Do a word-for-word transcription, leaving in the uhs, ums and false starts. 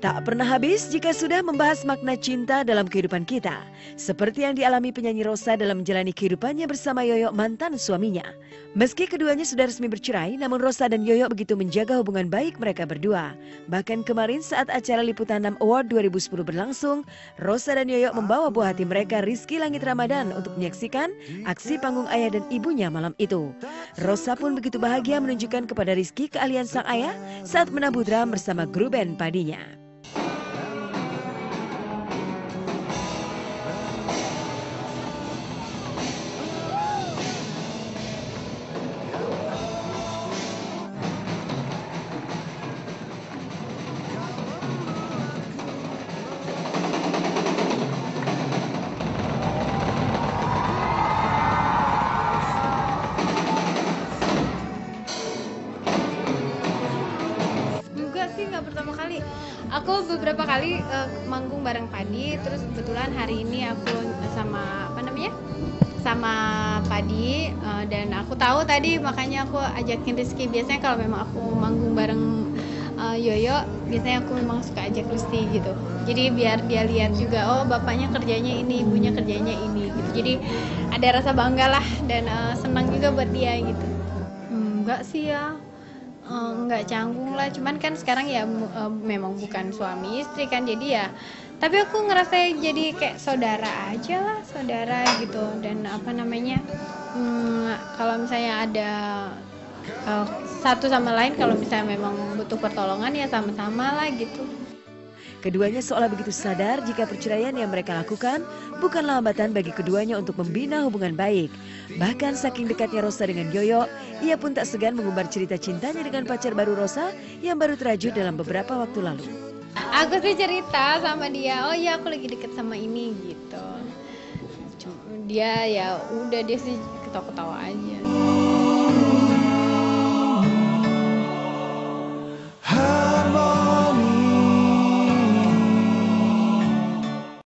Tak pernah habis jika sudah membahas makna cinta dalam kehidupan kita. Seperti yang dialami penyanyi Rosa dalam menjalani kehidupannya bersama Yoyo mantan suaminya. Meski keduanya sudah resmi bercerai, namun Rosa dan Yoyo begitu menjaga hubungan baik mereka berdua. Bahkan kemarin saat acara Liputan enam Award dua ribu sepuluh berlangsung, Rosa dan Yoyo membawa buah hati mereka Rizky Langit Ramadan untuk menyaksikan aksi panggung ayah dan ibunya malam itu. Rosa pun begitu bahagia menunjukkan kepada Rizky keahlian sang ayah saat menabuh drum bersama grup band padinya. Sih nggak pertama kali, aku beberapa kali uh, manggung bareng Padi, terus kebetulan hari ini aku sama apa namanya sama Padi uh, dan aku tahu tadi makanya aku ajakin Rizky. Biasanya kalau memang aku manggung bareng uh, Yoyo, biasanya aku memang suka ajak Rizky gitu, jadi biar dia lihat juga, oh bapaknya kerjanya ini, ibunya kerjanya ini gitu, jadi ada rasa bangga lah dan uh, senang juga buat dia gitu. Enggak sih ya, nggak canggung lah, cuman kan sekarang ya uh, memang bukan suami istri kan, jadi ya tapi aku ngerasa jadi kayak saudara aja lah, saudara gitu. Dan apa namanya, hmm, kalau misalnya ada uh, satu sama lain, kalau misalnya memang butuh pertolongan ya sama-sama lah gitu. Keduanya seolah begitu sadar jika perceraian yang mereka lakukan bukanlah hambatan bagi keduanya untuk membina hubungan baik. Bahkan saking dekatnya Rosa dengan Yoyo, ia pun tak segan mengumbar cerita cintanya dengan pacar baru Rosa yang baru terajut dalam beberapa waktu lalu. Aku sih cerita sama dia, oh iya aku lagi deket sama ini gitu. Cuma dia ya udah, dia sih ketawa-ketawa aja.